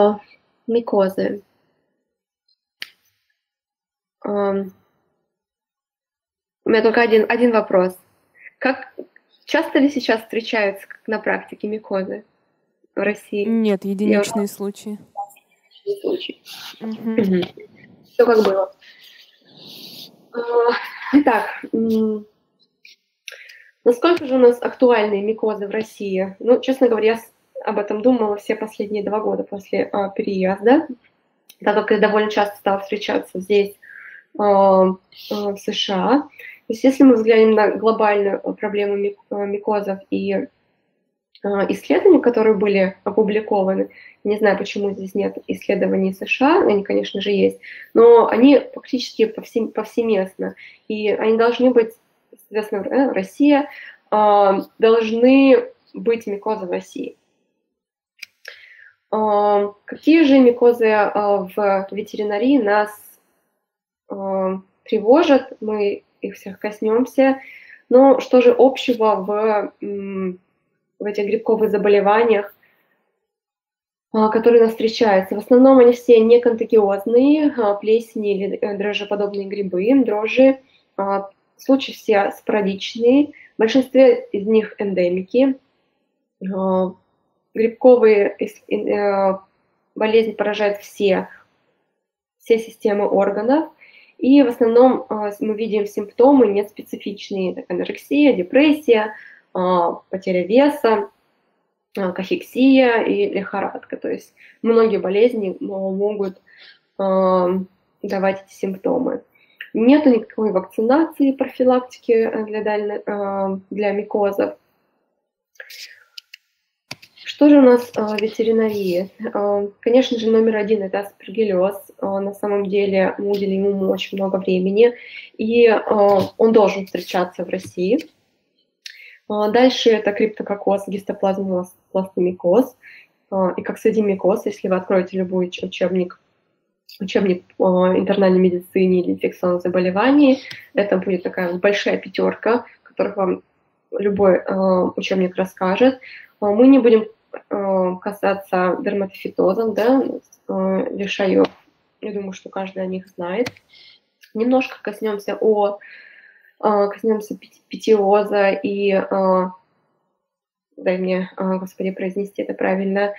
микозы. У меня только один вопрос. Как часто ли сейчас встречаются на практике микозы в России? Нет, единичные случаи. Случай. Мгм. Все как было. Итак, насколько же у нас актуальны микозы в России? Ну, честно говоря, я об этом думала все последние 2 года после переезда, так как я довольно часто стала встречаться здесь, в США. То есть если мы взглянем на глобальную проблему микозов и исследований, которые были опубликованы, не знаю, почему здесь нет исследований США, они, конечно же, есть, но они практически повсеместно, и они должны быть, соответственно, Россия, должны быть микозы в России. Какие же микозы в ветеринарии нас тревожат? Мы их всех коснемся. Но что же общего в этих грибковых заболеваниях, которые нас встречаются? В основном они все неконтагиозные, плесени или дрожжеподобные грибы, дрожжи. Случаи все спорадичные, в большинстве из них эндемики. Грибковые болезни поражают все системы органов, и в основном мы видим симптомы неспецифичные, так анорексия, депрессия, потеря веса, кахексия и лихорадка. То есть многие болезни могут давать эти симптомы. Нет никакой вакцинации, профилактики для микозов. Что же у нас в ветеринарии? Конечно же, номер один – это аспергиллез. На самом деле мы уделим ему очень много времени, и он должен встречаться в России. Дальше это криптококоз, гистоплазмоз, пластомикоз и коксидиомикоз. Если вы откроете любой учебник интернальной медицины или инфекционных заболеваний, это будет такая большая пятерка, которых вам любой учебник расскажет. Мы не будем касаться дерматофитозов, да, лишаев. Я думаю, что каждый о них знает. Немножко коснемся петиоза и, дай мне, Господи, произнести это правильно,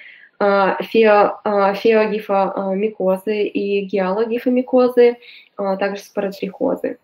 феогифомикозы и гиалогифомикозы, также споротрихозы.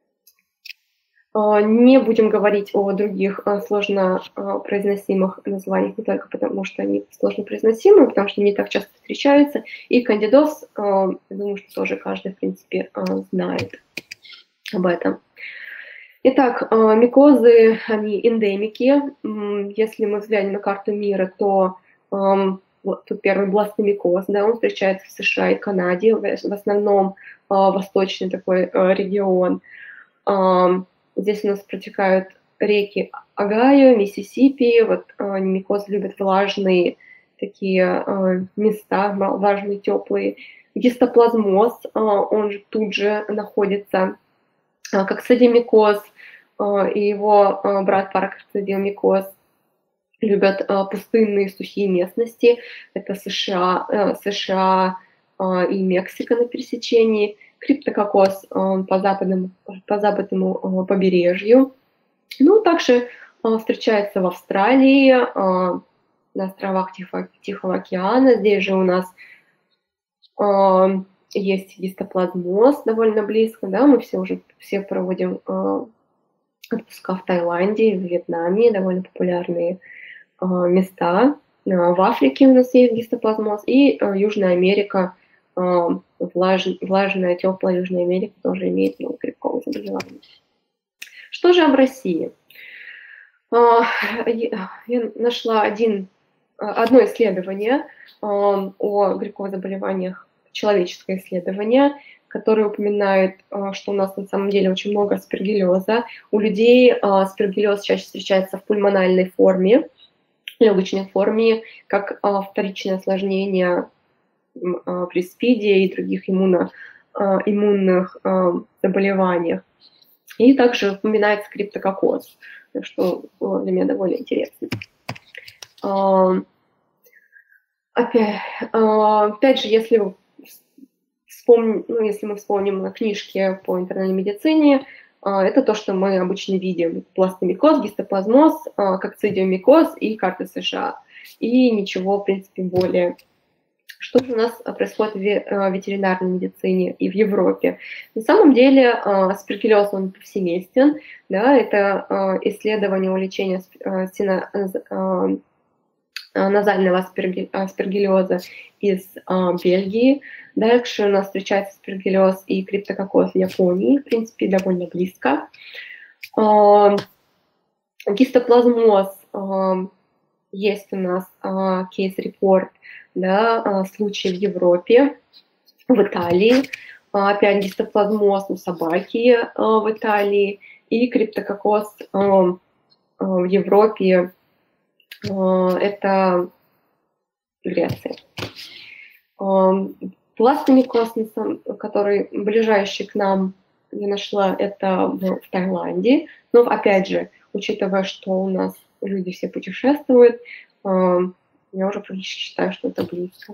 Не будем говорить о других сложно произносимых названиях, не только потому, что они сложно произносимы, потому что они так часто встречаются. И кандидоз, я думаю, что тоже каждый, в принципе, знает об этом. Итак, микозы, они эндемики. Если мы взглянем на карту мира, то вот тут первый бластомикоз, да, он встречается в США и Канаде, в основном восточный такой регион. Здесь у нас протекают реки Огайо, Миссисипи. Вот микозы любят влажные такие места, влажные, теплые. Гистоплазмоз, он же тут же находится. Коксидиомикоз и его брат паракоксидиомикоз любят пустынные сухие местности. Это США и Мексика на пересечении. Криптококоз по западному побережью. Ну, также встречается в Австралии, на островах Тихого океана. Здесь же у нас есть гистоплазмоз довольно близко, да, мы все проводим отпуска в Таиланде, в Вьетнаме, довольно популярные места. В Африке у нас есть гистоплазмоз, и Южная Америка, влажная, теплая Южная Америка тоже имеет много грибковых заболеваний. Что же об России? Я нашла одно исследование о грибковых заболеваниях, человеческое исследование, которое упоминает, что у нас на самом деле очень много аспергиллеза. У людей аспергиллез чаще встречается в пульмональной форме, легочной форме, как вторичное осложнение при СПИДе и других иммунных заболеваниях. И также упоминается криптококоз, что для меня довольно интересно. Опять же, если если мы вспомним книжки по интернальной медицине, это то, что мы обычно видим. Пластомикоз, гистоплазмоз, кокцидиомикоз и карты США. И ничего, в принципе, более. Что же у нас происходит в ветеринарной медицине и в Европе? На самом деле аспергиллез, он повсеместен. Да, это исследование лечения назального аспергиллеза из Бельгии. Дальше у нас встречается аспергиллез и криптококоз в Японии, в принципе, довольно близко. Гистоплазмоз, есть у нас кейс-репорт, да, случай в Европе, в Италии. Опять гистоплазмоз у собаки в Италии и криптококоз в Европе. Это Греция. Пластомикоз, который ближайший к нам я нашла, это в Таиланде. Но опять же, учитывая, что у нас люди все путешествуют, я уже практически считаю, что это близко.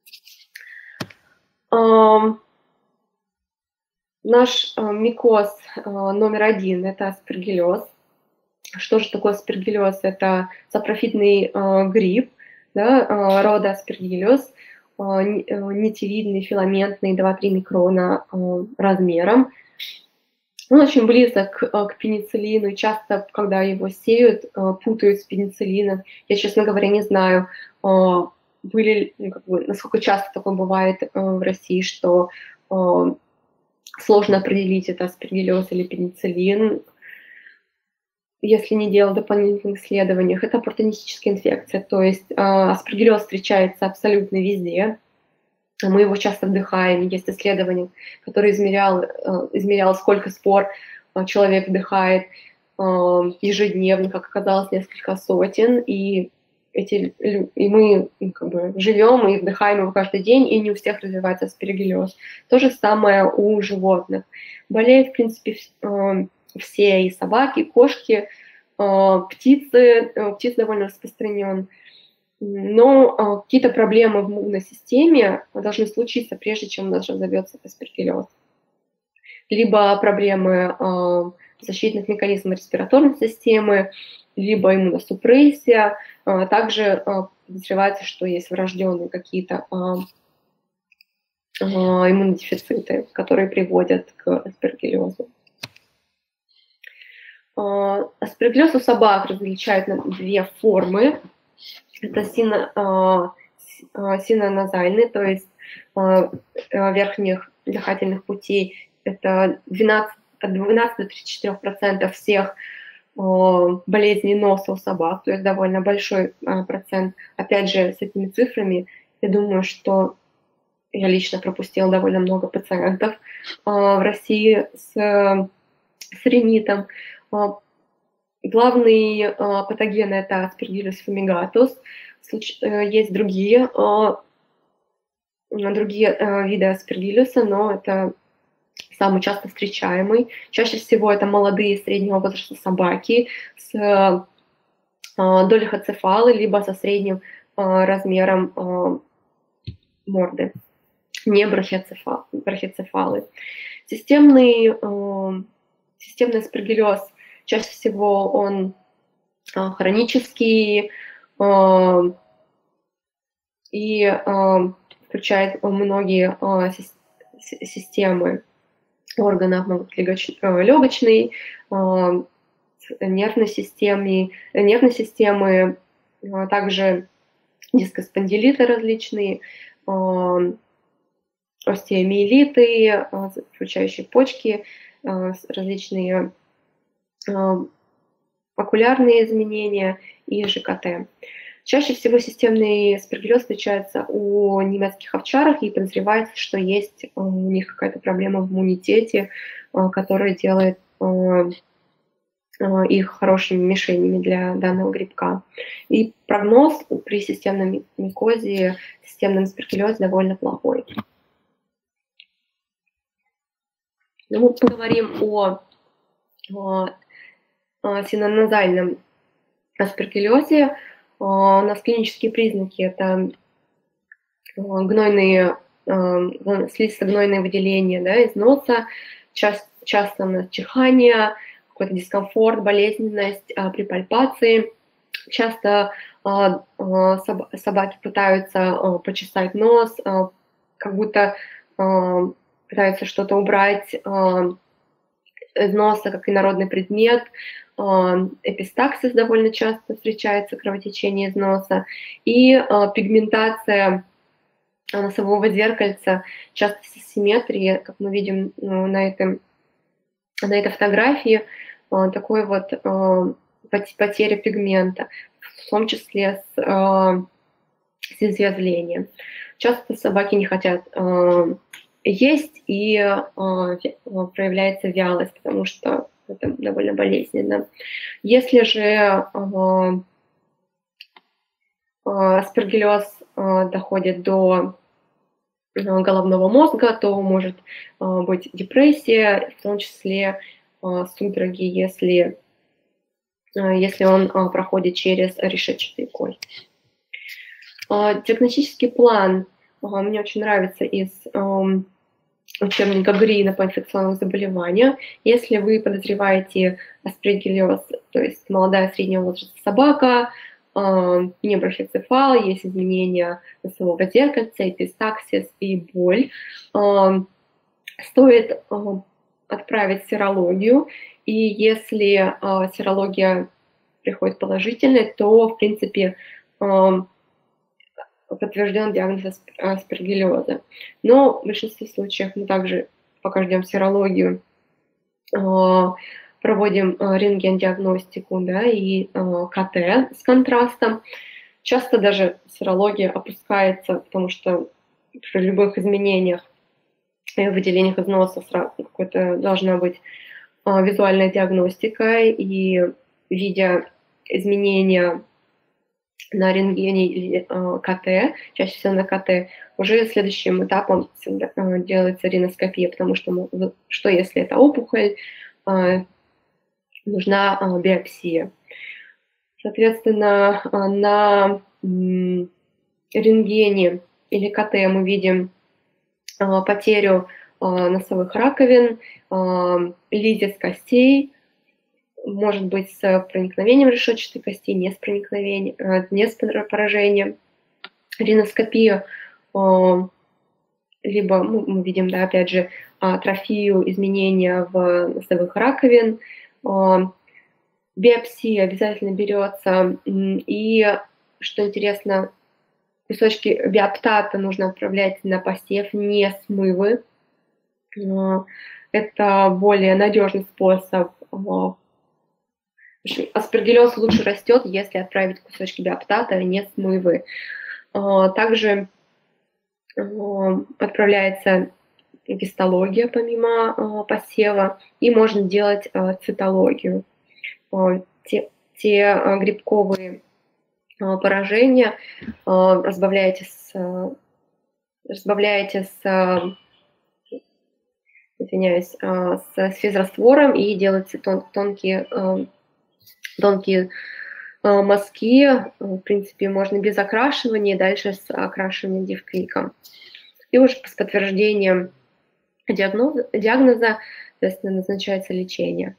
Наш микоз номер 1 – это аспергиллез. Что же такое аспергиллез? Это сапрофитный гриб, да, рода аспергиллез, нитевидный, филаментный, 2-3 микрона размером. Он очень близок к пенициллину, и часто, когда его сеют, путают с пенициллином. Я, честно говоря, не знаю, насколько часто такое бывает в России, что сложно определить, это аспергиллез или пенициллин, если не делал дополнительных исследований. Это оппортунистическая инфекция, то есть аспергиллез встречается абсолютно везде. Мы его часто вдыхаем. Есть исследование, которое измеряло, сколько спор человек вдыхает ежедневно, как оказалось, несколько сотен. И мы живем и вдыхаем его каждый день, и не у всех развивается аспергиллез. То же самое у животных. Болеют, в принципе, все, и собаки, и кошки, птицы. Птиц довольно распространен. Но какие-то проблемы в иммунной системе должны случиться, прежде чем у нас разовьется аспергиллез. Либо проблемы защитных механизмов респираторной системы, либо иммуносупрессия. Также подозревается, что есть врожденные какие-то иммунодефициты, которые приводят к аспергиллезу. Аспергиллез у собак различают на 2 формы. Это синоназальный, то есть верхних дыхательных путей. Это от 12 до 34% всех болезней носа у собак, то есть довольно большой процент. Опять же, с этими цифрами, я думаю, что я лично пропустила довольно много пациентов в России с ринитом. Главный патоген – это аспергиллус фумигатус. Есть другие виды аспергиллюса, но это самый часто встречаемый. Чаще всего это молодые среднего возраста собаки с долихоцефалы, либо со средним размером морды, не брахицефалы. Системный аспергиллез чаще всего он хронический и включает многие системы органов, легочной, нервной системы, также дискоспондилиты различные, остеомиелиты, включающие почки, различные окулярные изменения и ЖКТ. Чаще всего системный аспергиллез встречается у немецких овчарок, и подозревается, что есть у них какая-то проблема в иммунитете, которая делает их хорошими мишенями для данного грибка. И прогноз при системном микозе, системном аспергиллезе довольно плохой. Мы поговорим о синоназальном аспергиллезе. У нас клинические признаки – это гнойные, слизисто-гнойные выделения, да, из носа, часто у нас чихание, какой-то дискомфорт, болезненность при пальпации. Часто собаки пытаются почесать нос, как будто пытаются что-то убрать из носа, как инородный предмет. Эпистаксис довольно часто встречается, кровотечение из носа. И пигментация носового зеркальца, часто симметрия, как мы видим на этой фотографии, такой вот потеря пигмента, в том числе с изъязвлением. Часто собаки не хотят есть, и проявляется вялость, потому что это довольно болезненно. Если же аспергиллез доходит до головного мозга, то может быть депрессия, в том числе судороги, если он проходит через решетчатый кость. Диагностический план мне очень нравится из учебника Грина по инфекционным заболеваниям. Если вы подозреваете аспергиллез, то есть молодая среднего возраста собака, неброфицефал, есть изменения носового зеркальца, эпистаксис и боль, стоит отправить серологию, и если серология приходит положительной, то, в принципе, подтвержден диагноз аспергиллеза. Но в большинстве случаев мы также, пока ждем серологию, проводим рентген-диагностику, да, и КТ с контрастом. Часто даже серология опускается, потому что при любых изменениях и выделениях из носа сразу какой-то должна быть визуальная диагностика, и видя изменения на рентгене или КТ, чаще всего на КТ, уже следующим этапом делается риноскопия, потому что если это опухоль, нужна биопсия. Соответственно, на рентгене или КТ мы видим потерю носовых раковин, лизис костей, может быть с проникновением решетчатой кости, не с проникновением, не с поражением. Риноскопия, либо мы видим, да, опять же, атрофию, изменения в носовых раковин. Биопсия обязательно берется, и, что интересно, кусочки биоптата нужно отправлять на посев, не смывы. Это более надежный способ. Аспергиллез лучше растет, если отправить кусочки биоптата, а не смывы. Также отправляется гистология помимо посева, и можно делать цитологию. Те грибковые поражения разбавляете с физраствором и делаете тонкие мазки. В принципе, можно без окрашивания, дальше с окрашиванием дивквиком. И уже с подтверждением диагноза, соответственно, назначается лечение.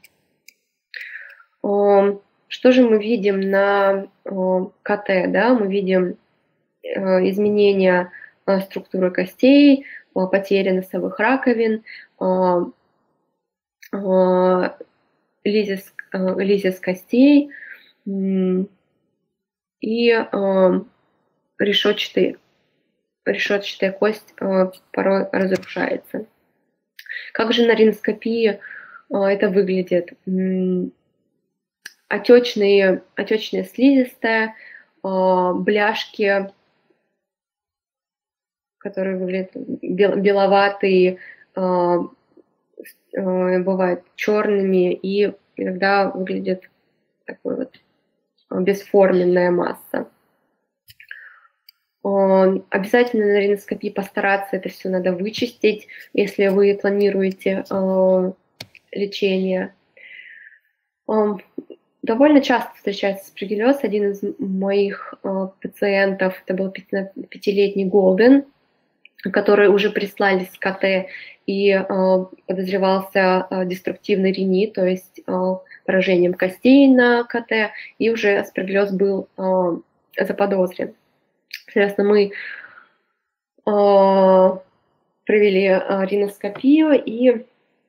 Что же мы видим на КТ? Да? Мы видим изменения структуры костей, потери носовых раковин, лизис костей и решетчатая кость порой разрушается. Как же на риноскопии это выглядит? Отечные слизистая, бляшки, которые выглядят беловатые, бывают черными, и иногда выглядит такой вот бесформенная масса. Обязательно на риноскопии постараться это все надо вычистить, если вы планируете лечение. Довольно часто встречается аспергиллез. Один из моих пациентов, это был 5-летний Голден, который уже прислали с КТ, и подозревался деструктивный ринит, то есть поражением костей на КТ, и уже аспергиллез был заподозрен. Соответственно, мы провели риноскопию, и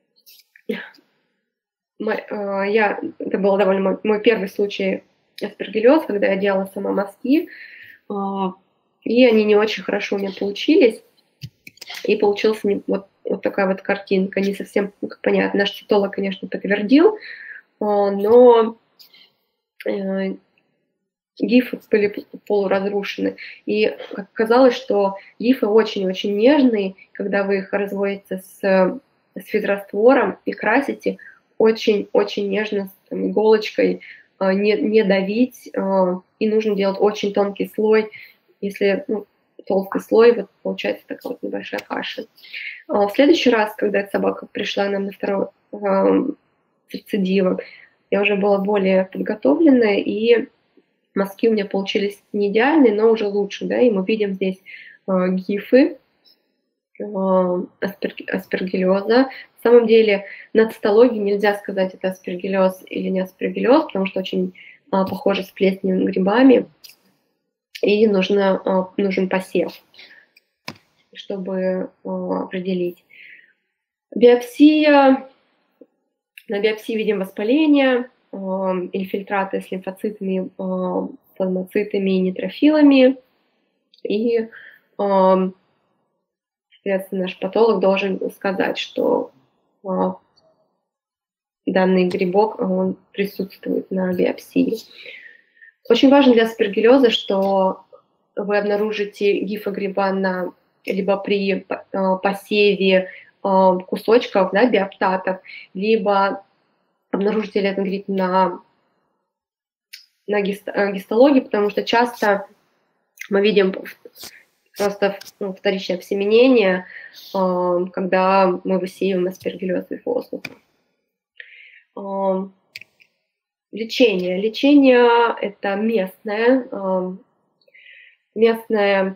это был довольно мой первый случай аспергиллез, когда я делала сама мазки, и они не очень хорошо у меня получились, и получилась вот такая вот картинка, не совсем понятно. Наш цитолог, конечно, подтвердил, но гифы были полуразрушены. И оказалось, что гифы очень-очень нежные, когда вы их разводите с физраствором и красите, очень-очень нежно, с иголочкой, не давить, и нужно делать очень тонкий слой. Если толстый слой, вот получается такая вот небольшая каша. В следующий раз, когда эта собака пришла нам на второй рецидив, я уже была более подготовленная, и мазки у меня получились не идеальные, но уже лучше, да, и мы видим здесь гифы аспергиллеза. На самом деле на цитологии нельзя сказать, это аспергиллез или не аспергиллез, потому что очень похоже с плесневыми грибами, и нужен посев, чтобы определить. Биопсия. На биопсии видим воспаление, инфильтраты с лимфоцитами, плазмоцитами и нейтрофилами. И, соответственно, наш патолог должен сказать, что данный грибок присутствует на биопсии. Очень важно для аспергиллеза, что вы обнаружите гифогриба либо при посеве кусочков, да, биоптатов, либо обнаружите ли этот гриб на гистологии, потому что часто мы видим просто вторичное обсеменение, когда мы высеиваем аспергиллез из воздуха. Лечение. Лечение – это местное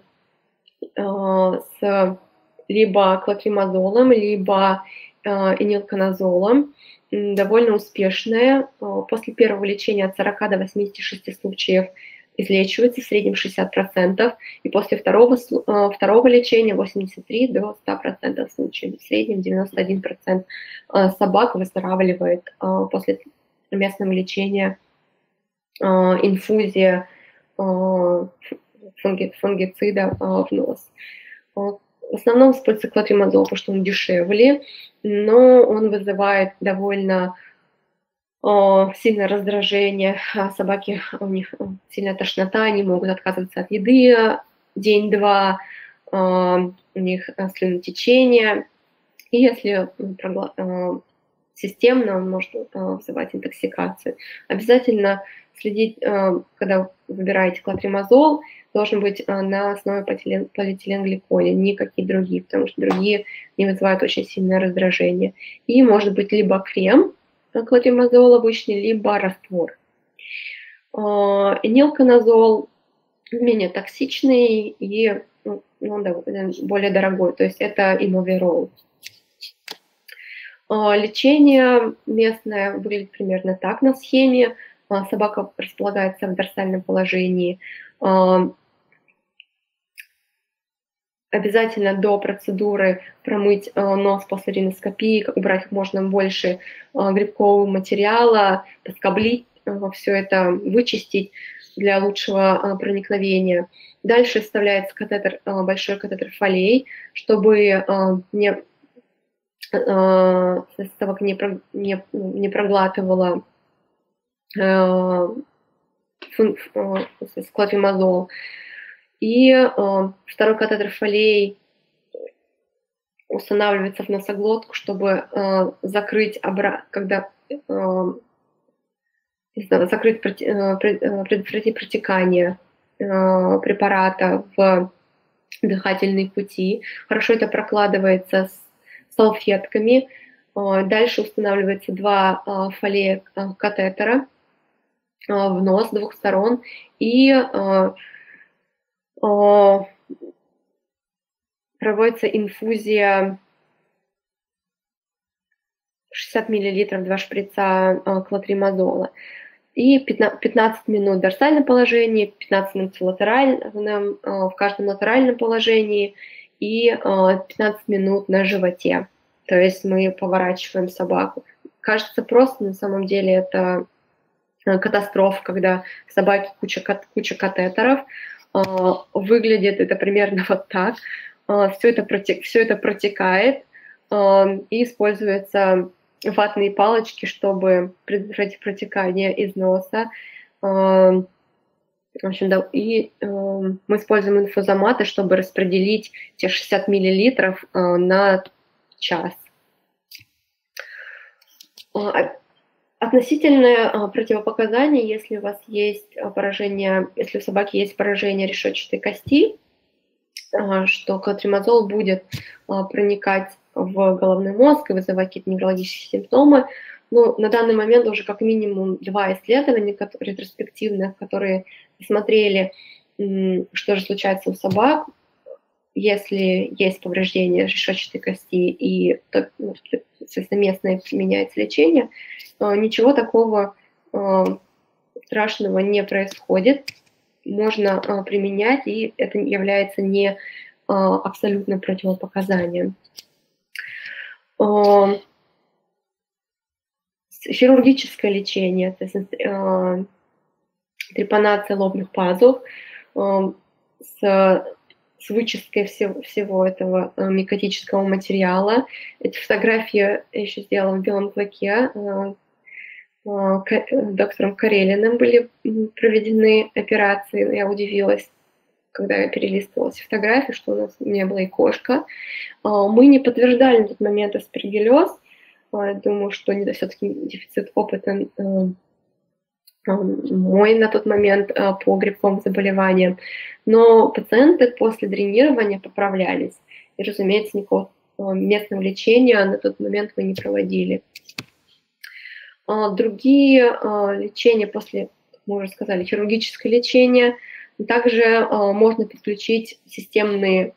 с либо клотримазолом, либо энилконазолом, довольно успешное. После первого лечения от 40 до 86 случаев излечивается, в среднем 60%, и после второго лечения 83 до 100% случаев, в среднем 91% собак выздоравливает после местного лечения, инфузия фунгицида в нос. В основном используется клотримазол, потому что он дешевле, но он вызывает довольно сильное раздражение. Собаки, у них сильная тошнота, они могут отказываться от еды день-два, у них слюнотечение. И если системно, он может вызывать интоксикацию. Обязательно следить, когда выбираете клотримазол, должен быть на основе полиэтиленгликоля, не какие другие, потому что другие не вызывают очень сильное раздражение. И может быть либо крем клотримазол обычный, либо раствор. Энилконазол менее токсичный и более дорогой, то есть это имоверол. Лечение местное выглядит примерно так на схеме. Собака располагается в дорсальном положении. Обязательно до процедуры промыть нос после риноскопии, убрать как можно больше грибкового материала, поскоблить, все это вычистить для лучшего проникновения. Дальше вставляется катетер, большой катетер фолей, чтобы собака не проглатывала клотримазол. И второй катетер фолей устанавливается в носоглотку, чтобы закрыть, предотвратить протекание препарата в дыхательные пути. Хорошо это прокладывается с салфетками. Дальше устанавливается 2 фолея катетера в нос с двух сторон и проводится инфузия 60 мл, 2 шприца клотримазола. И 15 минут в дорсальном положении, 15 минут в латеральном, в каждом латеральном положении и 15 минут на животе. То есть мы поворачиваем собаку. Кажется просто, на самом деле это катастрофа, когда в собаке куча катетеров. Выглядит это примерно вот так. Все это протекает и используется ватные палочки, чтобы предотвратить протекание из носа. В общем, да, и мы используем инфузоматы, чтобы распределить те 60 мл на час. Относительное противопоказание, если у вас есть поражение, если у собаки есть поражение решетчатой кости, что клотримазол будет проникать в головной мозг и вызывать какие-то неврологические симптомы. Ну, на данный момент уже как минимум 2 исследования ретроспективных, которые смотрели, что же случается у собак, если есть повреждение решетчатой кости и, соответственно, местное применяется лечение, ничего такого страшного не происходит. Можно применять, и это является не абсолютным противопоказанием. Хирургическое лечение, то есть трепанация лобных пазух с вычисткой всего этого микотического материала. Эти фотографии я еще сделала в белом клыке. Доктором Карелиным были проведены операции. Я удивилась, когда я перелистывала фотографии, что у нас не было и кошка. Мы не подтверждали на тот момент аспергиллез. Думаю, что все-таки дефицит опыта мой на тот момент по грибковым заболеваниям. Но пациенты после дренирования поправлялись. И, разумеется, никакого местного лечения на тот момент мы не проводили. Другие лечения после, как мы уже сказали, хирургическое лечение, также можно подключить системные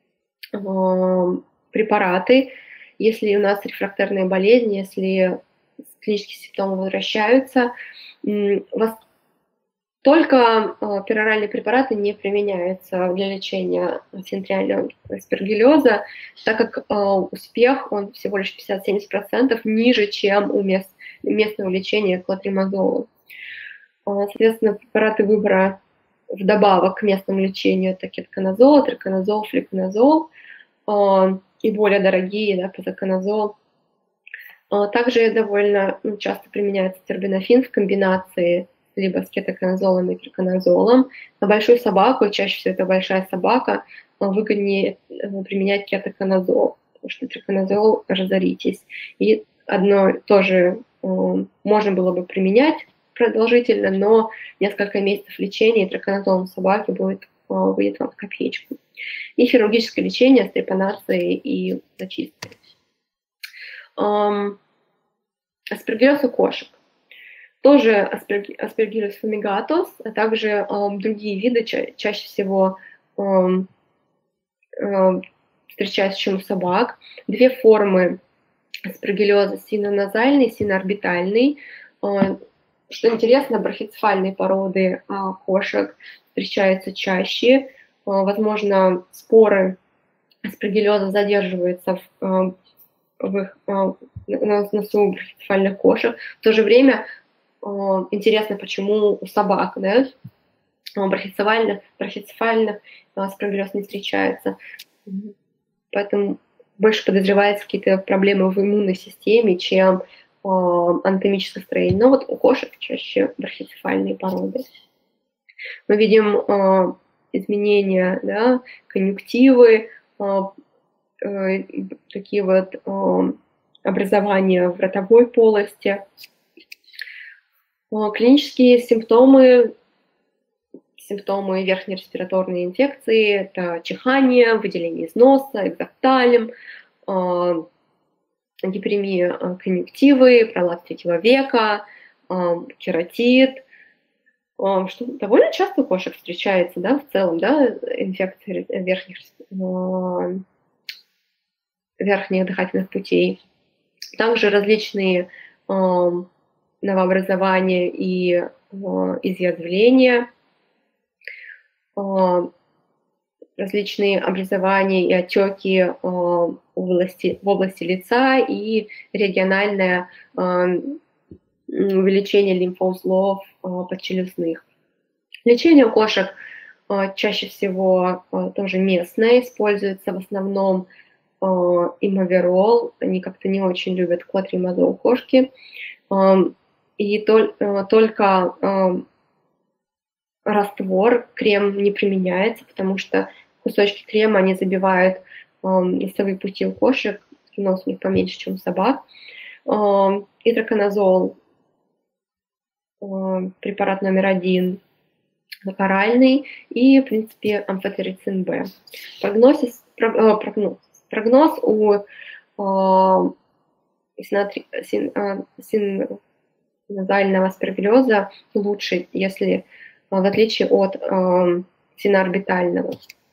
препараты, если у нас рефрактерная болезнь, если клинические симптомы возвращаются. Только пероральные препараты не применяются для лечения синтриального аспергиллеза, так как успех, он всего лишь 50-70% ниже, чем у местного лечения клотримазола. Соответственно, препараты выбора вдобавок к местному лечению это кетоконазол, триконазол, фликоназол и более дорогие, да, позаконазол. Также довольно часто применяется тербинофин в комбинации либо с кетоконазолом и триконазолом. На большую собаку, чаще всего это большая собака, выгоднее применять кетоконазол, потому что триконазол разоритесь. И одно тоже можно было бы применять продолжительно, но несколько месяцев лечения триконазолом собаки выйдет вам в копеечку. И хирургическое лечение с трепанацией и зачисткой. Аспергиллез у кошек. Тоже аспергиллез фумигатус, а также другие виды чаще всего встречаются, чем у собак. Две формы аспергиллеза: синоназальный и синоорбитальный. Что интересно, брахицефальные породы кошек встречаются чаще. Возможно, споры аспергиллеза задерживаются в носу брахицефальных кошек. В то же время интересно, почему у собак, да, брахицефальных аспергиллез не встречается. Поэтому больше подозревается какие-то проблемы в иммунной системе, чем анатомическое строение. Но вот у кошек чаще брахицефальные породы. Мы видим изменения, да, конъюнктивы, такие вот образования в ротовой полости. Клинические симптомы верхней респираторной инфекции – это чихание, выделение из носа, экзофтальм, гиперемия конъюнктивы, пролапс третьего века, кератит, что довольно часто у кошек встречается, да, в целом, да, инфекции верхних дыхательных путей. Также различные новообразования и изъязвления, различные образования и отеки в области лица и региональное увеличение лимфоузлов подчелюстных. Лечение у кошек чаще всего тоже местное, используется в основном имоверол, они как-то не очень любят клотримазол кошки, и только раствор, крем не применяется, потому что кусочки крема, они забивают носовые пути у кошек, нос у них поменьше, чем у собак. Идроконазол, препарат номер 1, локальный, и, в принципе, амфотерицин Б. Прогноз у синозального аспергиллеза лучше, если в отличие от синоорбитального.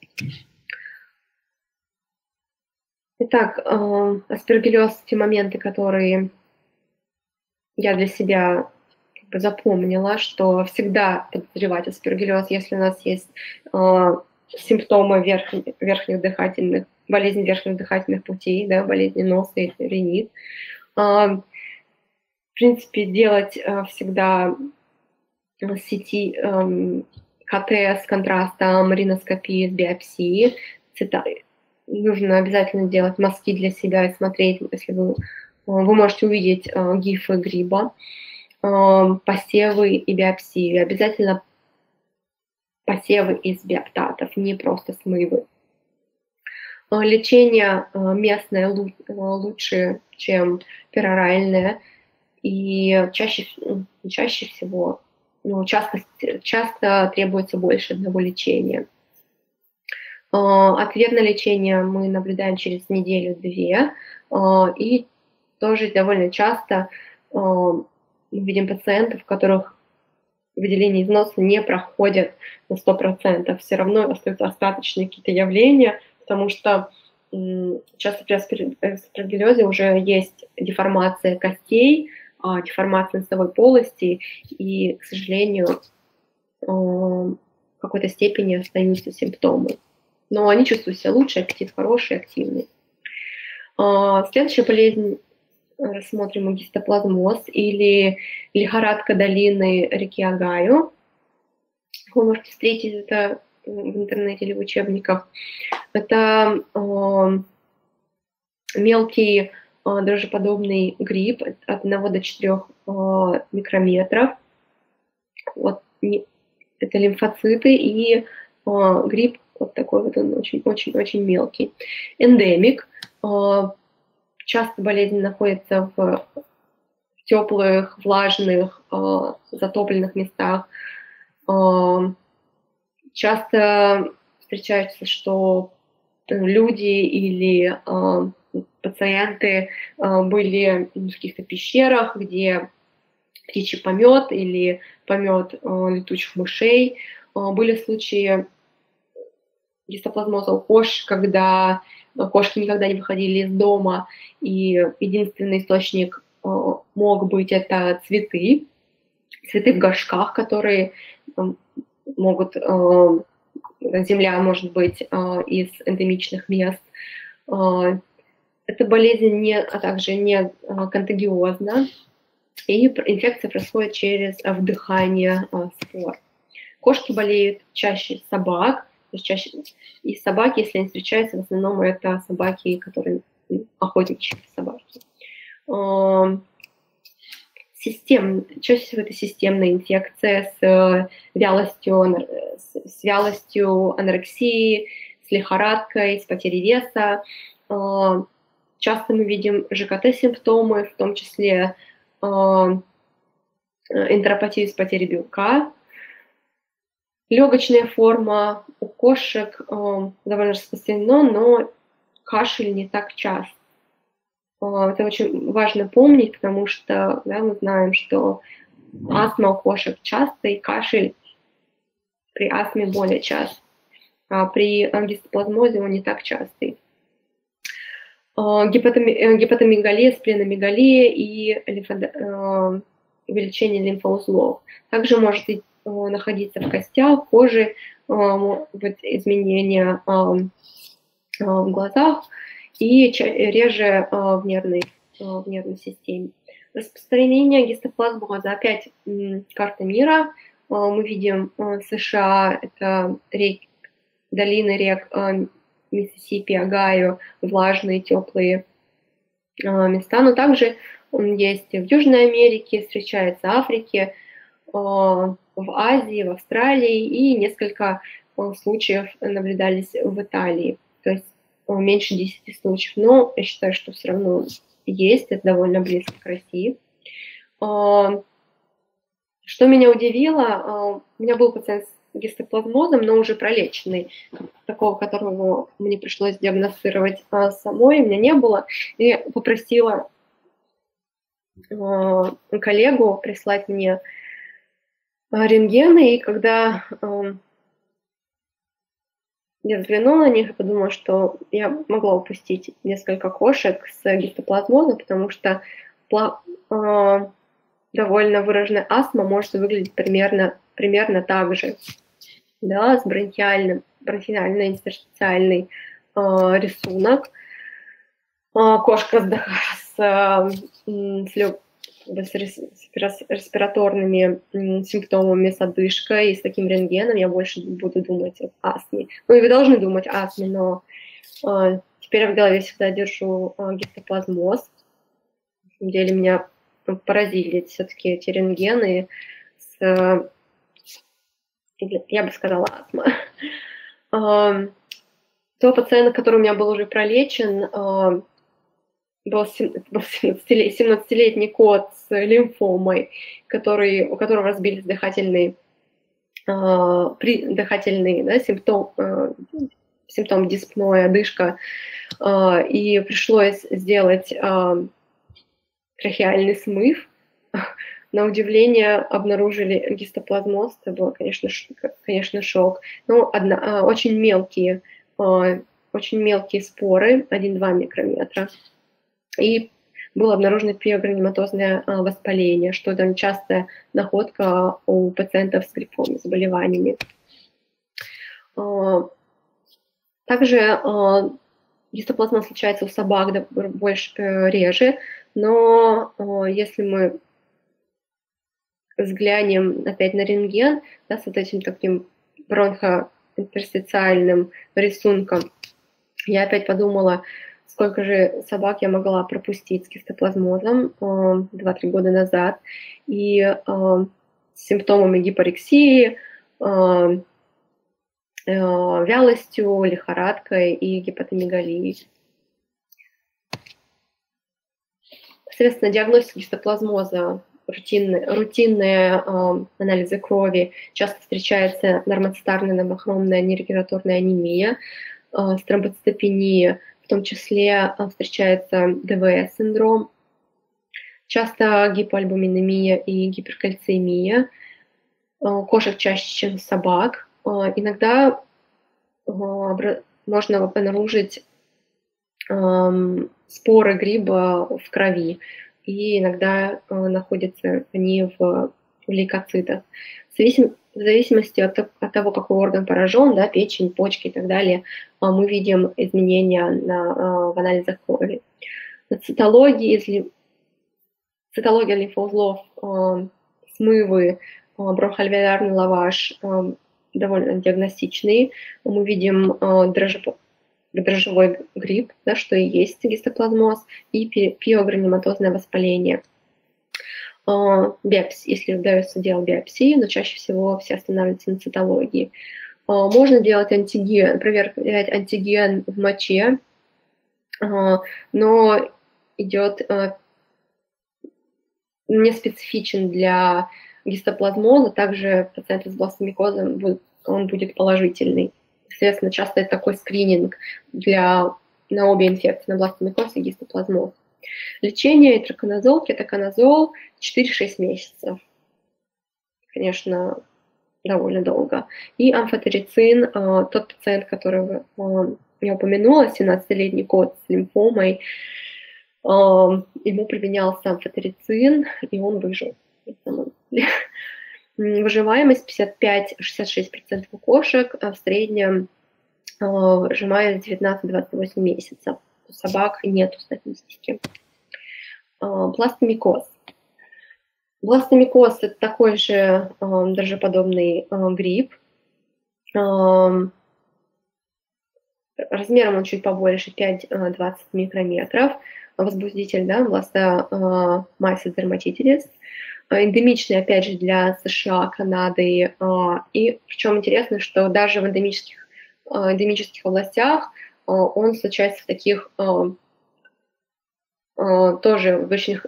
Итак, аспергиллез, те моменты, которые я для себя запомнила, что всегда подозревать аспергиллез, если у нас есть симптомы болезни верхних дыхательных путей, да, болезни носа и ринит. В принципе, делать всегда сети КТ с контрастом, риноскопии с биопсией. Нужно обязательно делать мазки для себя и смотреть, если вы можете увидеть гифы гриба, посевы и биопсии. Обязательно посевы из биоптатов, не просто смывы. Лечение местное лучше, чем пероральное, и чаще всего, часто требуется больше одного лечения. Ответ на лечение мы наблюдаем через неделю-две, и тоже довольно часто мы видим пациентов, у которых выделение из носа не проходят на 100%. Все равно остаются остаточные какие-то явления, потому что часто при аспергиллезе уже есть деформация костей, деформация носовой полости, и, к сожалению, в какой-то степени остаются симптомы. Но они чувствуют себя лучше, аппетит хороший, активный. Следующая болезнь рассмотрим гистоплазмоз или лихорадка долины реки Огайо. Вы можете встретить это в интернете или в учебниках. Это мелкий дрожжеподобный гриб от 1 до 4 микрометров. Вот, это лимфоциты, и гриб вот такой вот, он очень-очень-очень мелкий. Эндемик. Часто болезнь находится в теплых, влажных, затопленных местах. Часто встречается, что люди или пациенты были в каких-то пещерах, где птичий помет или помет летучих мышей. Были случаи гистоплазмоза у кошек, когда кошки никогда не выходили из дома, и единственный источник мог быть это цветы в горшках, которые могут, земля может быть из эндемичных мест. Эта болезнь также не контагиозна, и инфекция происходит через вдыхание спор. Кошки болеют чаще собак, чаще и собаки, если они встречаются, в основном это собаки, которые охотничьи собаки. Чаще всего это системная инфекция с вялостью, анорексией, с лихорадкой, с потерей веса. Часто мы видим ЖКТ-симптомы, в том числе энтеропатию с потерей белка. Легочная форма у кошек довольно распространена, но кашель не так часто. Это очень важно помнить, потому что мы знаем, что астма у кошек частый, кашель при астме более частый, а при гистоплазмозе он не так частый. Гепатомегалия, спленомегалия и увеличение лимфоузлов. Также может находиться в костях, коже, изменения в глазах и реже в нервной системе. Распространение гистоплазмоза. Опять карта мира. Мы видим США, это долины рек Миссисипи, Огайо, влажные, теплые места. Но также он есть в Южной Америке, встречается в Африке, в Азии, в Австралии, и несколько случаев наблюдались в Италии. То есть меньше 10 случаев. Но я считаю, что все равно есть, это довольно близко к России. Что меня удивило, у меня был пациент с гистоплазмозом, но уже пролеченный, такого, которого мне пришлось диагностировать самой, у меня не было. И попросила коллегу прислать мне рентгены, и когда я взглянула на них и подумала, что я могла упустить несколько кошек с гистоплазмозом, потому что довольно выраженная астма может выглядеть примерно так же, да, с бронхиально-интерстициальный рисунок. Кошка с респираторными симптомами, с одышкой и с таким рентгеном. Я больше буду думать об астме. Ну, и вы должны думать о астме, но теперь я в голове всегда держу гистоплазмоз. На самом деле меня поразили все-таки эти рентгены с, я бы сказала, астма. Тот пациент, который у меня был уже пролечен, был 17-летний кот с лимфомой, у которого разбились дыхательные симптом диспноя, одышка, и пришлось сделать трахеальный смыв. На удивление обнаружили гистоплазмоз, это был, конечно, шок. Но очень мелкие споры, 1-2 микрометра. И было обнаружено пиограниматозное воспаление, что это частая находка у пациентов с грипповыми заболеваниями. Также гистоплазмоз случается у собак реже, но если мы взглянем опять на рентген, да, с вот этим таким бронхоинтерстициальным рисунком, я опять подумала, сколько же собак я могла пропустить с гистоплазмозом 2-3 года назад, и с симптомами гипорексии, вялостью, лихорадкой и гепатомегалией. Соответственно, диагностика гистоплазмоза, рутинные анализы крови, часто встречается нормоцитарная набохромная нерегуляторная анемия, с тромбоцитопения, в том числе встречается ДВС-синдром, часто гипоальбуминемия и гиперкальциемия, кошек чаще, чем собак. Иногда можно обнаружить споры гриба в крови, и иногда находятся они в лейкоцитах. В зависимости от того, какой орган поражен, да, печень, почки и так далее, мы видим изменения в анализах крови. Цитология лимфоузлов, смывы, бронхоальвеолярный лаваш довольно диагностичные. Мы видим дрожжевой грипп, да, что и есть гистоплазмоз, и пиограниматозное воспаление. Биопсия, если удается делать биопсию, но чаще всего все останавливаются на цитологии. Можно делать проверять антиген в моче, но идет не специфичен для гистоплазмоза. Также пациент с бластомикозом он будет положительный. Соответственно, часто это такой скрининг на обе инфекции, на бластомикоз и гистоплазмоз. Лечение итраконазол, кетоконазол 4-6 месяцев. конечно, довольно долго. И амфотерицин, тот пациент, которого я упомянула, 17-летний кот с лимфомой, ему применялся амфотерицин, и он выжил. Выживаемость 55-66% у кошек, а в среднем выживает 19-28 месяцев. У собак нету статистики. Бластомикоз. Бластомикоз – это такой же дрожжеподобный гриб. Размером он чуть побольше, 5-20 микрометров. Возбудитель, да, бластомайсис дерматитидис. Эндемичный, опять же, для США, Канады. И причем интересно, что даже в эндемических областях он случается в таких тоже в очень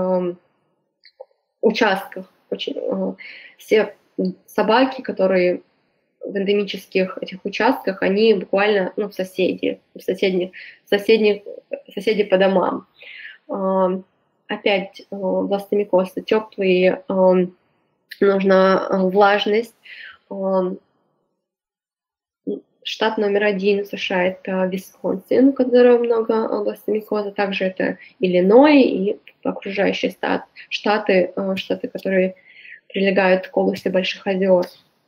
участках. Все собаки, которые в эндемических этих участках, они буквально соседи по домам. Опять бластомикоз, теплые, нужна влажность. Штат номер 1 в США – это Висконсин, у которого много бластомикоза. Также это Иллинойс и окружающие штаты, которые прилегают к области Больших озер.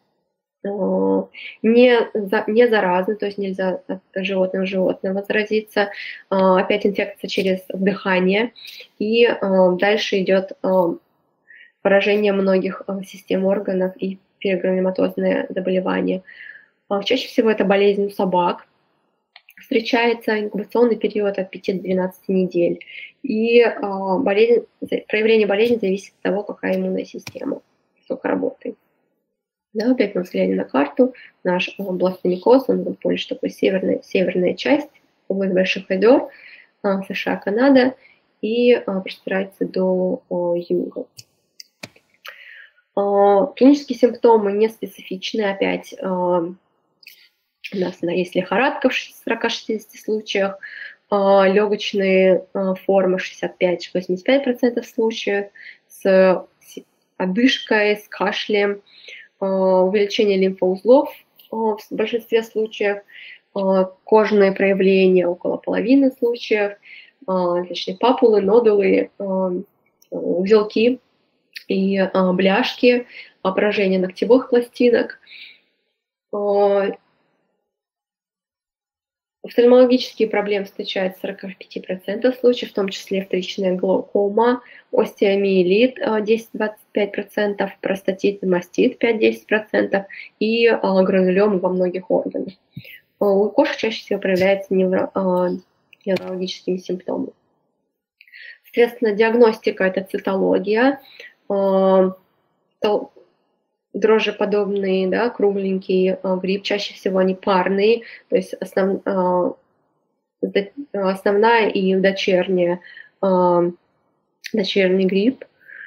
Не заразны, то есть нельзя от животного заразиться. Опять инфекция через вдыхание. И дальше идет поражение многих систем органов и перигранулематозное заболевание. Чаще всего это болезнь у собак. Встречается инкубационный период от 5 до 12 недель. И проявление болезни зависит от того, какая иммунная система, сколько работает. Да, опять мы взглянули на карту. Наш бластомикоз, он больше такой северная часть, область Больших озер, США, Канада, и простирается до юга. Клинические симптомы не специфичны. Опять у нас есть лихорадка в 40-60 случаях, легочные формы 65-85% случаев, с одышкой, с кашлем, увеличение лимфоузлов в большинстве случаев, кожные проявления около половины случаев, различные папулы, нодулы, узелки и бляшки, поражение ногтевых пластинок. Офтальмологические проблемы встречаются в 45% случаев, в том числе вторичная глаукома, остеомиелит 10-25%, простатит и мастит 5-10% и гранулемы во многих органах. У кошек чаще всего проявляются неврологическими симптомами. Соответственно, диагностика – это цитология, дрожжеподобный, да, кругленький гриб, чаще всего они парные, то есть основная и дочерний гриб.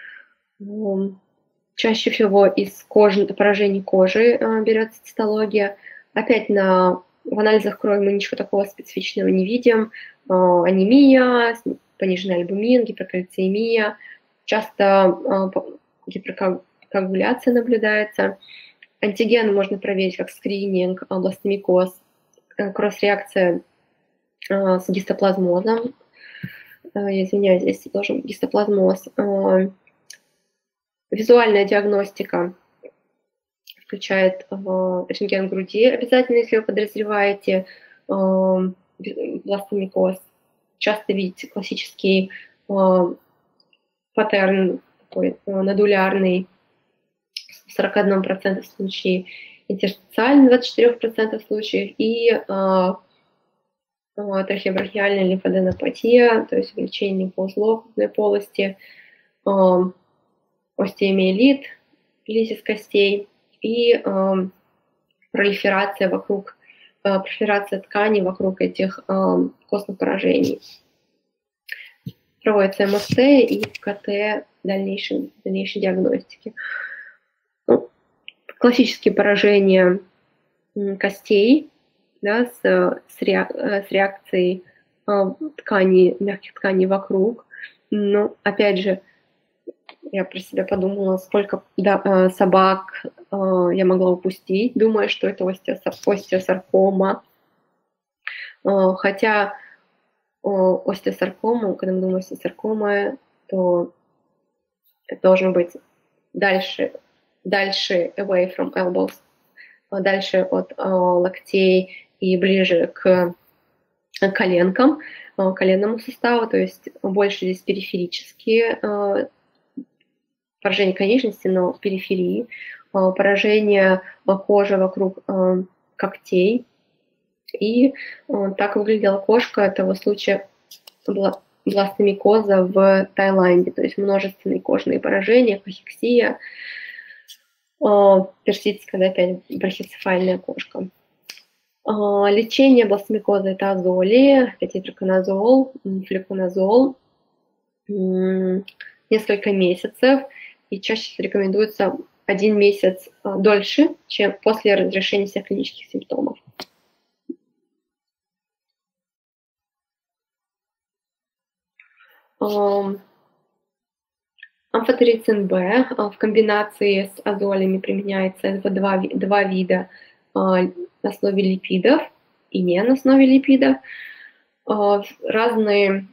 Чаще всего из поражений кожи берется цитология. Опять в анализах крови мы ничего такого специфичного не видим. Анемия, пониженный альбумин, гиперкальциемия, часто гиперкоагуляция наблюдается. Антиген можно проверить как скрининг, бластомикоз, кросс-реакция с гистоплазмозом. Я извиняюсь, здесь должен быть гистоплазмоз. Визуальная диагностика включает рентген груди, обязательно, если вы подозреваете бластомикоз. Часто видите классический паттерн такой надулярный в 41% случаев, интерстициальный 24% случаев и трахеобрахиальная лимфаденопатия, то есть увеличение лимфоузлов в полости, остеомиелит, лизис костей и пролиферация тканей вокруг этих костных поражений. Проводится МРТ и КТ дальнейшей диагностики. Классические поражения костей, да, с реакцией мягких тканей вокруг. Но, опять же, Я про себя подумала, сколько собак я могла упустить, думая, что это остеосаркома. Хотя остеосаркому, когда мы думаем остеосаркома, то это должно быть дальше away from elbows, дальше от локтей и ближе к коленкам, коленному суставу, то есть больше здесь периферические поражение конечности, но в периферии, поражение кожи вокруг когтей. И так выглядела кошка того случая бластомикоза в Таиланде, то есть множественные кожные поражения, кахексия, персидская, опять брахицефальная кошка. Лечение бластомикоза – это азоли, тетраконазол, флюконазол, несколько месяцев, и чаще рекомендуется 1 месяц дольше, чем после разрешения всех клинических симптомов. Амфотерицин В в комбинации с азолями применяется в два вида на основе липидов и не на основе липидов. Разный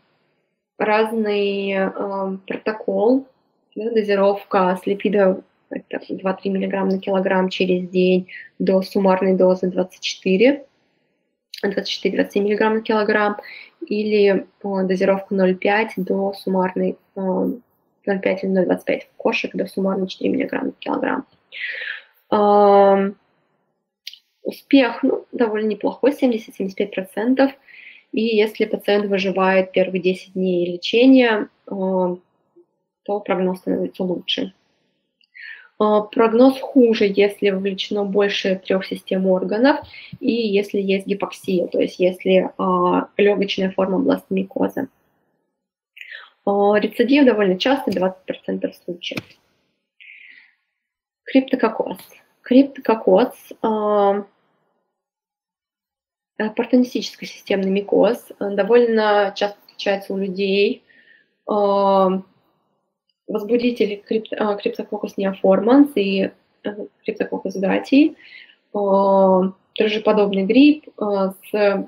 протокол, да, дозировка с липидов это 2-3 мг на килограмм через день до суммарной дозы 24-27 мг на килограмм, или дозировка 0,5 до суммарной 0,5 или 0,25 в кошек до суммарной 4 мг на килограмм. Успех довольно неплохой, 70-75%. И если пациент выживает первые 10 дней лечения, то прогноз становится лучше. Прогноз хуже, если вовлечено больше 3 систем органов и если есть гипоксия, то есть если легочная форма бластомикоза. Рецидив довольно часто, 20% случаев. Криптококоз. Криптококоз оппортунистический системный микоз, довольно часто встречается у людей. Возбудители Cryptococcus neoformans и Cryptococcus gattii, дрожжеподобный гриб с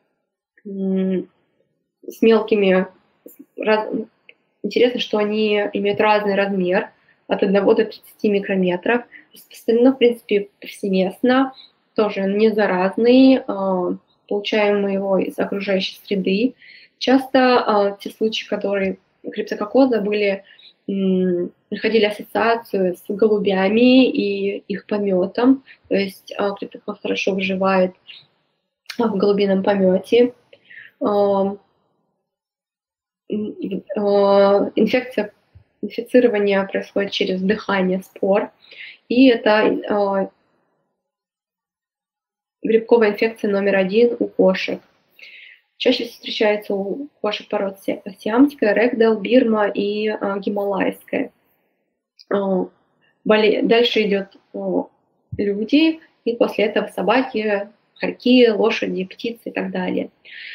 мелкими. Интересно, что они имеют разный размер, от 1 до 30 микрометров. Распространено, в принципе, повсеместно, тоже не заразный, получаем мы его из окружающей среды. Часто те случаи, которые криптококоза находили ассоциацию с голубями и их пометом, то есть криптококоз хорошо выживает в голубином помете. Инфицирование происходит через вдыхание спор, и это грибковая инфекция номер 1 у кошек. Чаще встречается у кошек пород сиамская, рэгдолл, бирма и гималайская. Дальше идет люди, и после этого собаки, хорьки, лошади, птицы и так далее.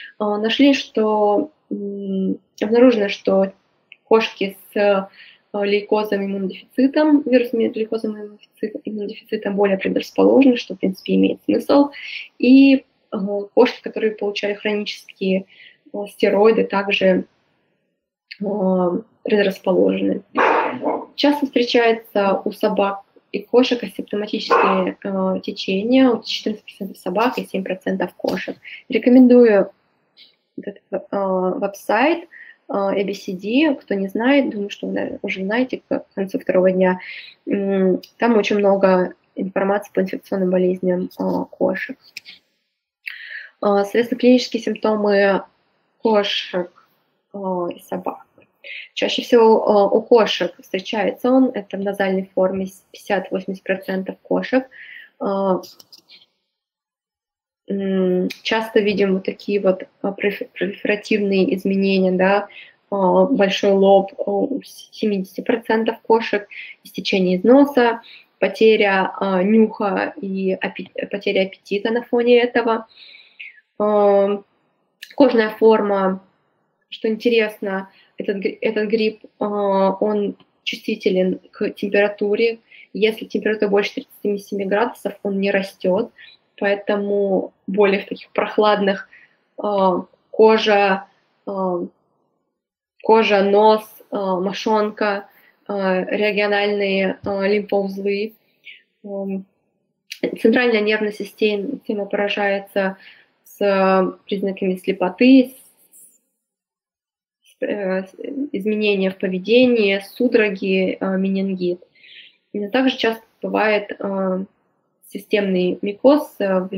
Обнаружено, что кошки с лейкозом, иммунодефицитом, вирусными лейкозом, иммунодефицитом более предрасположены, что, в принципе, имеет смысл. И кошки, которые получали хронические стероиды, также предрасположены. Часто встречается у собак и кошек асимптоматические течения, у 14% собак и 7% кошек. Рекомендую этот веб-сайт ABCD, кто не знает, думаю, что вы уже знаете к концу 2-го дня. Там очень много информации по инфекционным болезням кошек. Соответственно, клинические симптомы кошек и собак. Чаще всего у кошек встречается это в назальной форме 50-80% кошек. Часто видим вот такие вот пролиферативные изменения, да, большой лоб у 70% кошек, истечение из носа, потеря нюха и потеря аппетита на фоне этого. Кожная форма, что интересно, этот гриб, он чувствителен к температуре. Если температура больше 37 градусов, он не растет, поэтому более в таких прохладных кожа, нос, мошонка, региональные лимфоузлы. Центральная нервная система поражается с признаками слепоты, изменения в поведении, судороги, менингит. Также часто бывает системный микоз с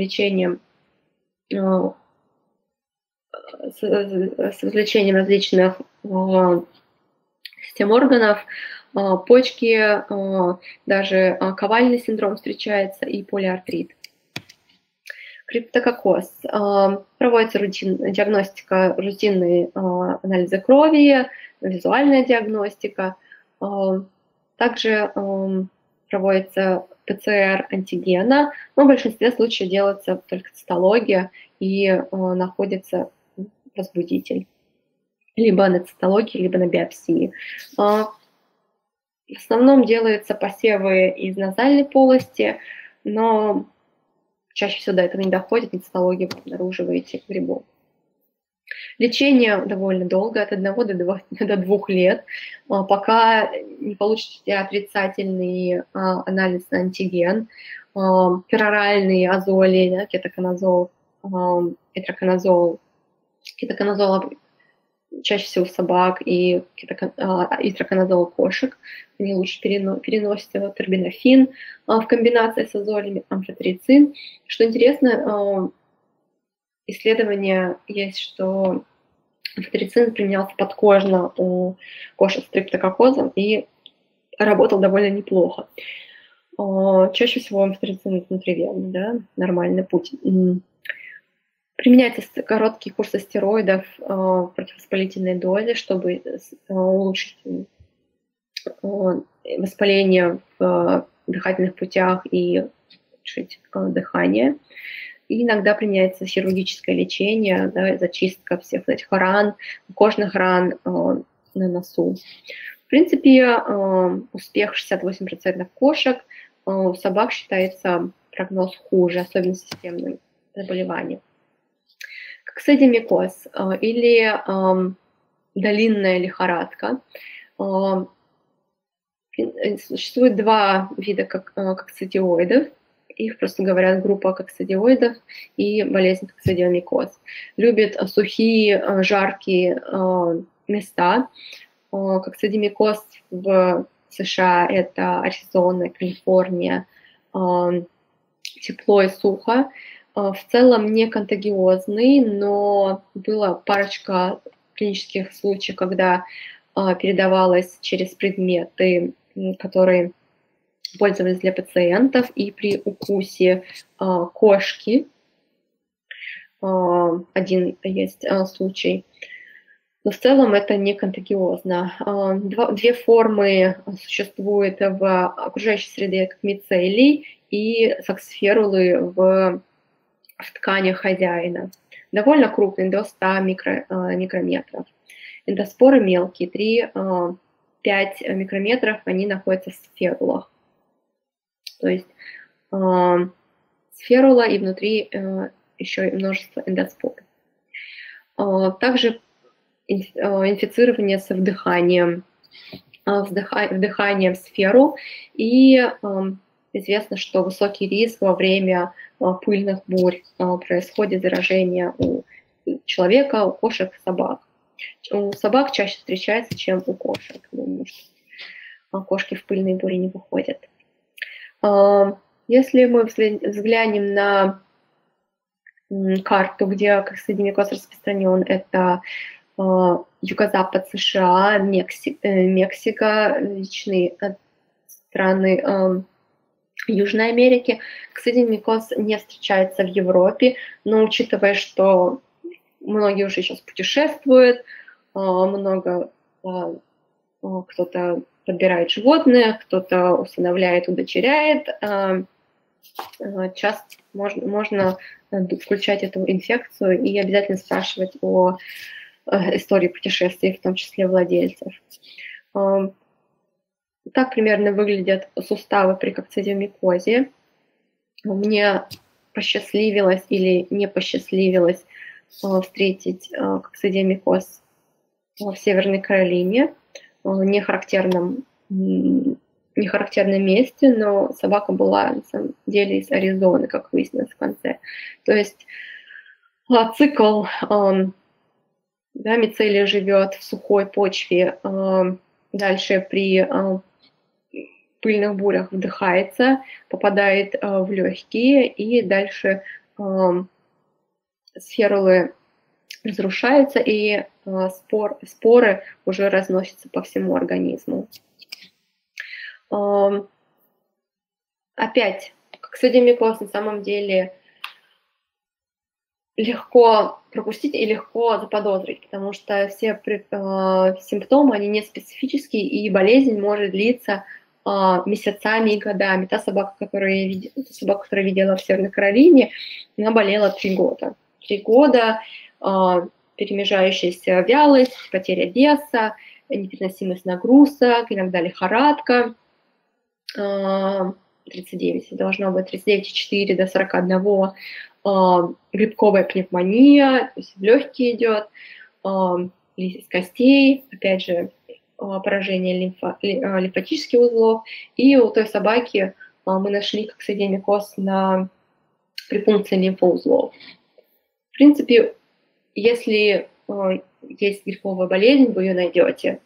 извлечением различных систем органов, почки, даже ковальный синдром встречается и полиартрит. Криптококоз. Проводится диагностика, рутинные анализы крови, визуальная диагностика. Также проводится ПЦР антигена, но в большинстве случаев делается только цитология и находится возбудитель. Либо на цитологии, либо на биопсии. В основном делаются посевы из назальной полости, но чаще всего до этого не доходит, на цитологии вы обнаруживаете грибок. Лечение довольно долго, от 1 до 2 лет, пока не получите отрицательный анализ на антиген, пероральные азоли, да, кетоконазол, итроконазол. Кетоконазол чаще всего у собак и итроконазол у кошек. Они лучше переносят тербинофин в комбинации с азолями, амфотерицин. Что интересно, исследование есть, что амфотерицин применялся подкожно у кошек с криптококозом и работал довольно неплохо. Чаще всего амфотерицин внутривенно, да, нормальный путь. Применяется короткие курсы стероидов в противовоспалительной дозе, чтобы улучшить воспаление в дыхательных путях и улучшить дыхание. И иногда применяется хирургическое лечение, да, зачистка всех этих ран, кожных ран на носу. В принципе, успех 68% кошек, у собак считается прогноз хуже, особенно с системным заболеванием. Коксидиомикоз или долинная лихорадка. Существует 2 вида коксидиоидов. Их просто говорят группа коксидиоидов и болезнь коксидиомикоз. Любят сухие, жаркие места. Коксидиомикоз в США – это Аризона, Калифорния, тепло и сухо. В целом не контагиозный, но была парочка клинических случаев, когда передавалось через предметы, которые пользовались для пациентов, и при укусе кошки. Один есть случай. Но в целом это не контагиозно. 2 формы существуют в окружающей среде, как мицелий и саксферулы в тканях хозяина. Довольно крупные, до 100 микрометров. Эндоспоры мелкие, 3-5 микрометров, они находятся в сферулах. То есть сферула и внутри еще и множество эндоспор. Также инфицирование с вдыханием в сферу, и известно, что высокий риск во время пыльных бурь происходит заражение у человека, у кошек, собак. У собак чаще встречается, чем у кошек, потому что кошки в пыльные бури не выходят. Если мы взглянем на карту, где коксидиомикоз распространен, это юго-запад США, Мексика, различные страны Южной Америки. Коксидиомикоз не встречается в Европе, но учитывая, что многие уже сейчас путешествуют, много кто-то подбирает животных, кто-то усыновляет, удочеряет, часто можно включать эту инфекцию и обязательно спрашивать о истории путешествий, в том числе владельцев. Так примерно выглядят суставы при кокцидиомикозе. Мне посчастливилось или не посчастливилось встретить кокцидиомикоз в Северной Каролине, в нехарактерном месте, но собака была на самом деле из Аризоны, как выяснилось в конце. То есть цикл мицелия живет в сухой почве, дальше при пыльных бурях вдыхается, попадает в легкие, и дальше сферулы разрушаются, и споры уже разносятся по всему организму. Опять, кокцидиомикоз на самом деле легко пропустить и легко заподозрить, потому что все симптомы, они не специфические, и болезнь может длиться месяцами и годами. Та собака, которую я видела в Северной Каролине, она болела 3 года. 3 года, перемежающаяся вялость, потеря веса, непереносимость нагрузок, иногда лихорадка. 39, должно быть 39,4 до 41, грибковая пневмония, то есть в легкие идет, лизис костей, опять же, поражение лимфатических узлов. И у той собаки мы нашли кокцидиомикоз при пункции лимфоузлов. В принципе, если есть грибковая болезнь, вы ее найдете.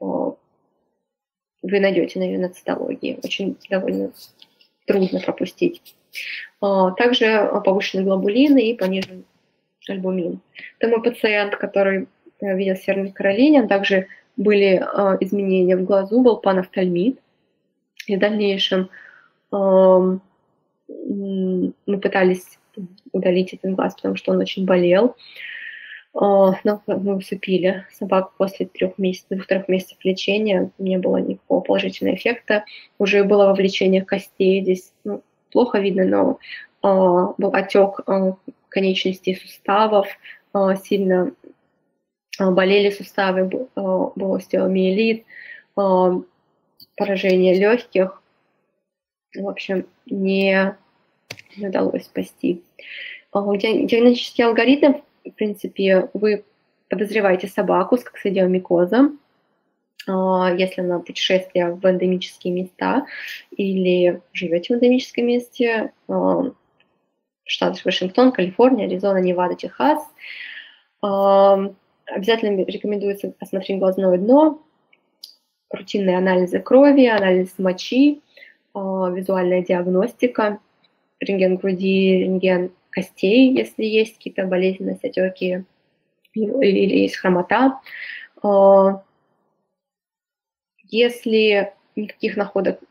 Вы найдете, наверное, на цитологии. Очень довольно трудно пропустить. Также повышенные глобулины и пониженный альбумин. Это мой пациент, который видел в Северной Каролине. Также были изменения в глазу, был панофтальмит. И в дальнейшем мы пытались удалить этот глаз, потому что он очень болел. Но мы усыпили собаку после 2-3 месяцев лечения. Не было никакого положительного эффекта. Уже было вовлечение костей. Здесь плохо видно, но был отек конечностей суставов, сильно болели суставы, был остеомиелит, поражение легких. В общем, не удалось спасти. Диагностический алгоритм, в принципе, вы подозреваете собаку с кокцидиомикозом, если она путешествие в эндемические места или живете в эндемическом месте, штат Вашингтон, Калифорния, Аризона, Невада, Техас. Обязательно рекомендуется осмотреть глазное дно, рутинные анализы крови, анализ мочи, визуальная диагностика, рентген груди, рентген костей, если есть какие-то болезненности, отеки или есть хромота. Если никаких находок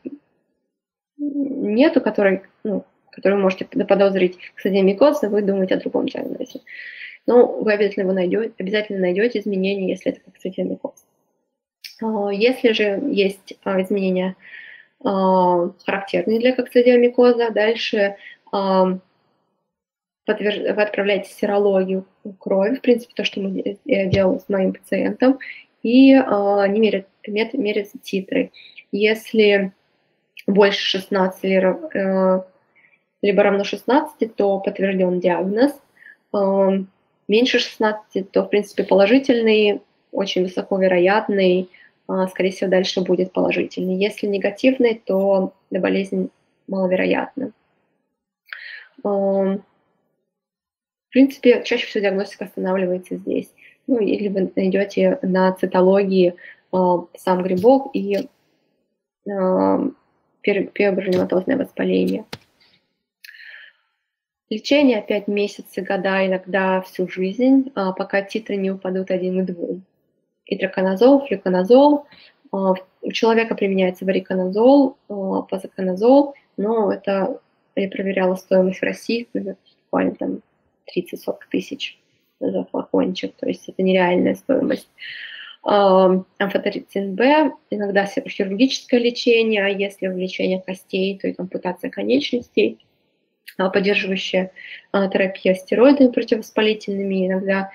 нету, которые вы можете подозрить кокцидиомикоз, вы думаете о другом диагнозе. Но вы обязательно найдете изменения, если это кокцидиомикоз. Если же есть изменения характерные для кокцидиомикоза, дальше вы отправляете серологию крови, в принципе, то, что я делала с моим пациентом, и они меряются титры. Если больше 16 либо равно 16, то подтвержден диагноз. Меньше 16, то, в принципе, положительный, очень высоковероятный, скорее всего, дальше будет положительный. Если негативный, то болезнь маловероятна. В принципе, чаще всего диагностика останавливается здесь. Или вы найдете на цитологии сам грибок и пиобронематозное воспаление. Лечение опять месяцы, года, иногда всю жизнь, пока титры не упадут 1 к 2. Итроконазол, флюконазол. У человека применяется вариконазол, позаконазол, но это я проверяла стоимость в России, буквально там 30-40 тысяч за флакончик, то есть это нереальная стоимость. Амфотерицин Б, иногда хирургическое лечение, а если лечение костей, то и ампутация конечностей, поддерживающая терапия стероидами противовоспалительными, иногда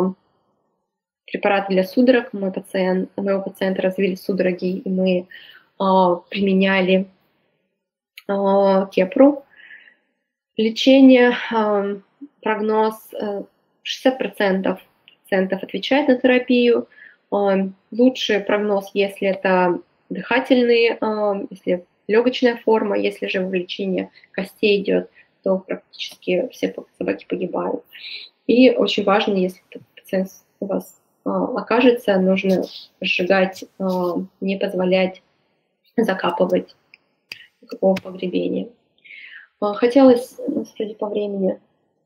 препараты для судорог. Моего пациента развили судороги, и мы применяли кепру. Лечение, прогноз 60% пациентов отвечает на терапию. Лучший прогноз, если это дыхательные, если легочная форма, если же вовлечение костей идет, то практически все собаки погибают. И очень важно, если пациент у вас окажется, нужно сжигать, не позволять закапывать никакого погребения. Хотелось, судя по времени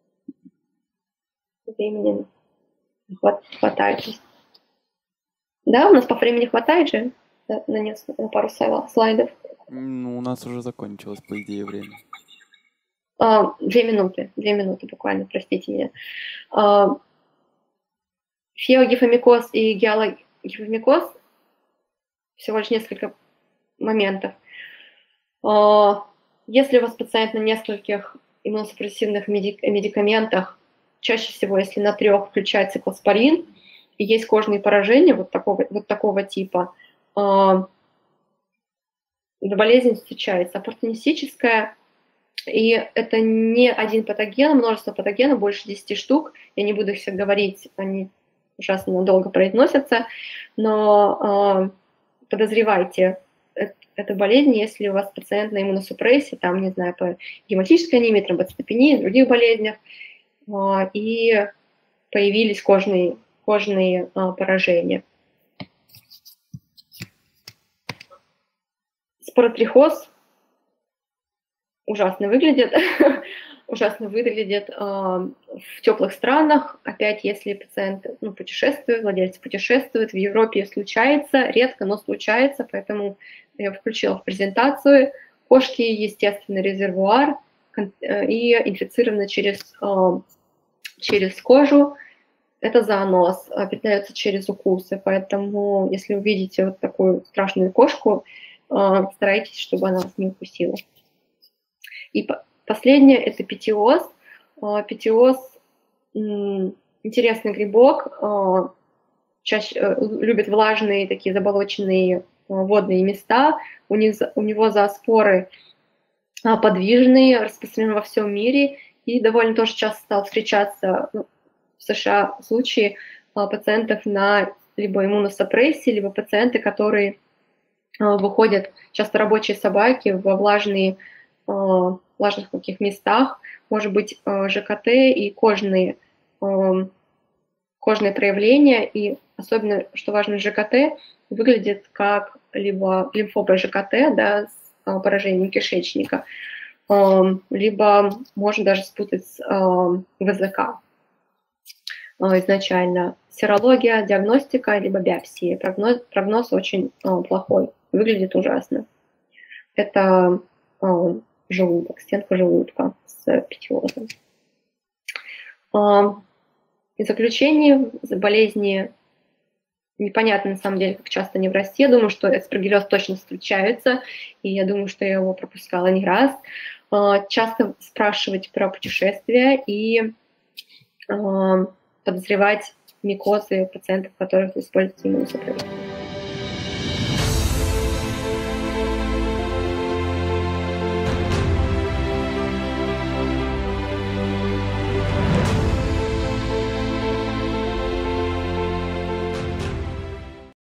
хватает. Да, у нас по времени хватает же? Нанес на пару слайдов. Ну, у нас уже закончилось, по идее, время. 2 минуты буквально, простите меня. Феогифомикоз и гиалогифомикоз, всего лишь несколько моментов. Если у вас пациент на нескольких иммуносупрессивных медикаментах, чаще всего, если на 3 включает циклоспорин, и есть кожные поражения вот такого типа, болезнь встречается оппортунистическая, и это не один патоген, множество патогенов, больше 10 штук. Я не буду их всех говорить, они ужасно долго произносятся, но подозревайте эту болезнь, если у вас пациент на иммуносупрессии, там, не знаю, по гематической анемии, тромбоцитопении, других болезнях, и появились кожные поражения. Споротрихоз ужасно выглядит, в теплых странах. Опять, если пациент путешествует, владелец путешествует, в Европе случается, редко, но случается, поэтому я включила в презентацию. Кошки – естественный резервуар и инфицированы через кожу. Это зооноз, передается через укусы, поэтому если увидите вот такую страшную кошку, старайтесь, чтобы она вас не укусила. И последнее – это питиоз. Питиоз – интересный грибок, чаще любит влажные такие заболоченные водные места. У него зооспоры подвижные, распространены во всем мире, и довольно тоже часто стал встречаться в США случаи пациентов на либо иммуносупрессии, либо пациенты, которые выходят, часто рабочие собаки, во влажных каких местах, может быть ЖКТ и кожные проявления, и особенно, что важно, ЖКТ выглядит как либо лимфома ЖКТ, да, с поражением кишечника, либо можно даже спутать с ВЗК изначально. Серология, диагностика, либо биопсия. Прогноз очень плохой, выглядит ужасно. Это желудок, стенка желудка с питиозом. И заключение, болезни непонятно, на самом деле, как часто они в России. Я думаю, что аспергиллез точно встречается, и я думаю, что я его пропускала не раз. Часто спрашивать про путешествия и подозревать микозы пациентов, которых используют иммуносупрессию.